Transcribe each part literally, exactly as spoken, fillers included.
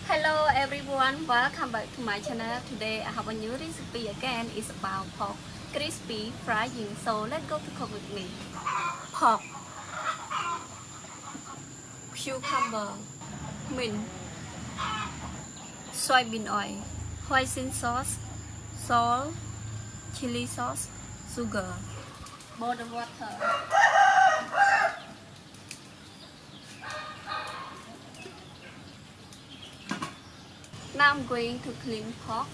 Hello everyone, welcome back to my channel. Today I have a new recipe again. It's about pork crispy frying. So let's go to cook with me. Pork, cucumber, mint, soybean oil, hoisin sauce, salt, chili sauce, sugar, boil the water. Now I'm going to clean pork.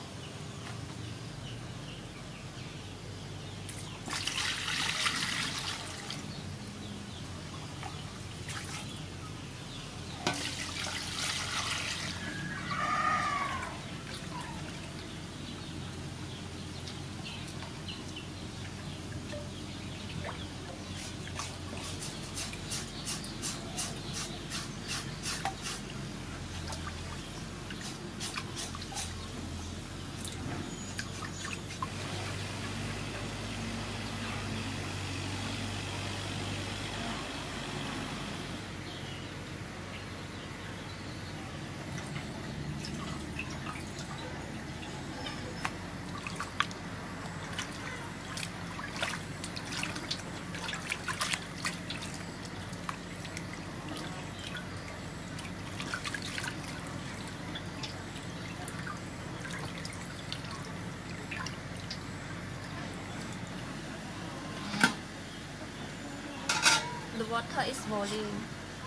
The water is boiling.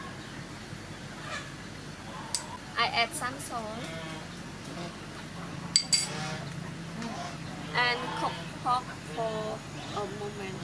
I add some salt and cook pork for a moment.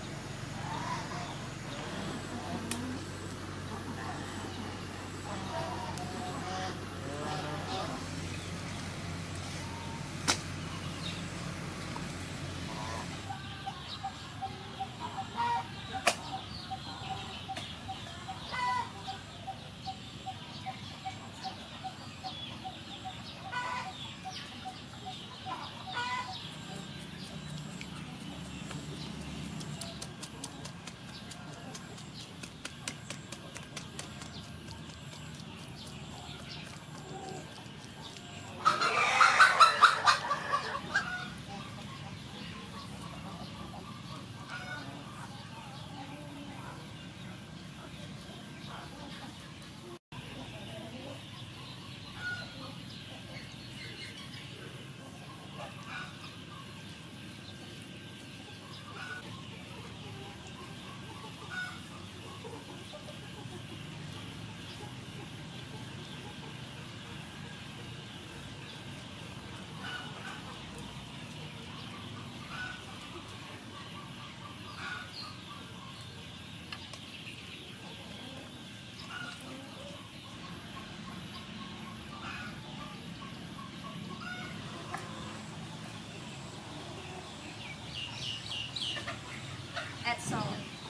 Add salt.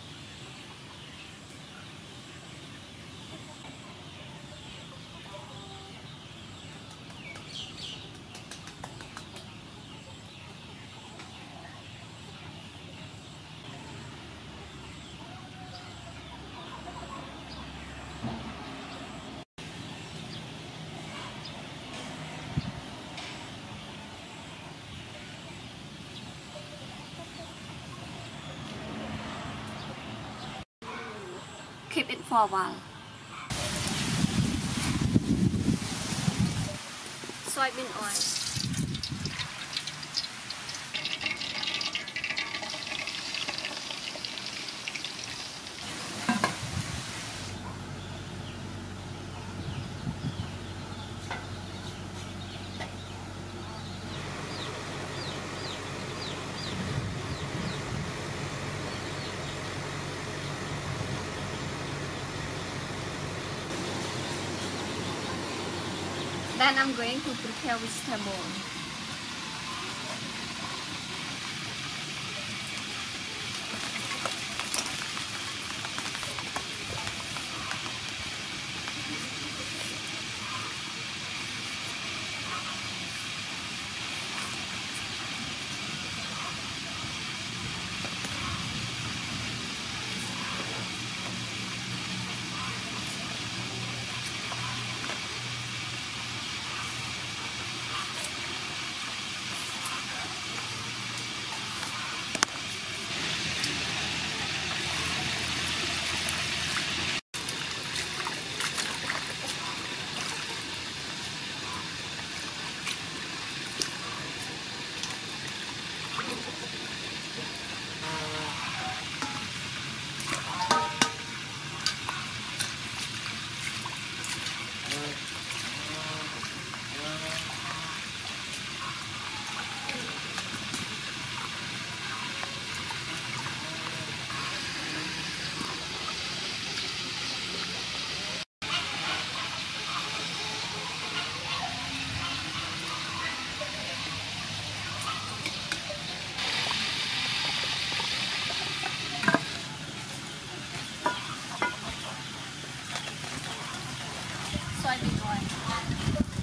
Keep it for a while. Soybean oil. Then I'm going to prepare vegetable. soybean oil.